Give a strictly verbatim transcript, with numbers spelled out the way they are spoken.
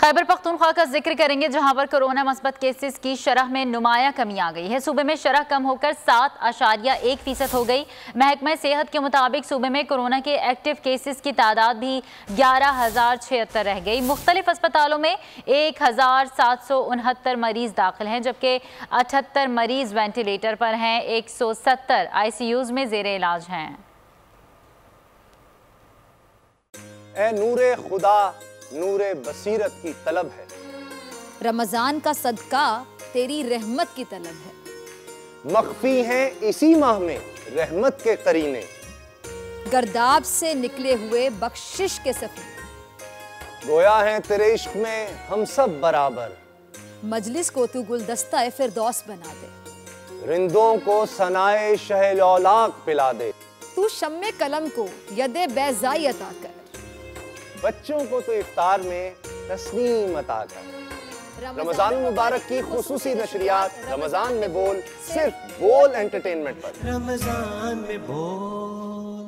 खैबर पख्तूनख्वा का जिक्र करेंगे, जहां पर कोरोना मस्बत केसेस की शरह में नुमाया कमी आ गई है। सूबे में शरह कम होकर सात आशारिया एक फीसद हो गई। महकमा सेहत के मुताबिक सूबे में कोरोना के एक्टिव केसेस की तादाद भी ग्यारह हजार छिहत्तर रह गई। मुख्तलिफ अस्पतालों में एक हजार सात सौ उनहत्तर मरीज दाखिल हैं, जबकि अठहत्तर मरीज वेंटिलेटर पर हैं। एक सौ सत्तर आई सी यूज में जेर इलाज हैं। ए नूरे खुदा नूरे बसीरत की तलब है, रमजान का सदका तेरी रहमत की तलब है। मख्फी हैं इसी माह में रहमत के करीने, गर्दाब से निकले हुए बख्शिश के सफीने, गोया है तेरे इश्क में हम सब बराबर, मजलिस को तू गुलदस्ता फिरदौस बना दे, रिंदों को सनाए शहलौलाक पिला दे, तू शम्मे कलम को यदे बैज़ाई अता कर, बच्चों को तो इफ्तार में तस्नीम अता कर। रमजान मुबारक की खुसूसी नशरियात रमजान में बोल, सिर्फ बोल एंटरटेनमेंट पर। रमजान में बोल।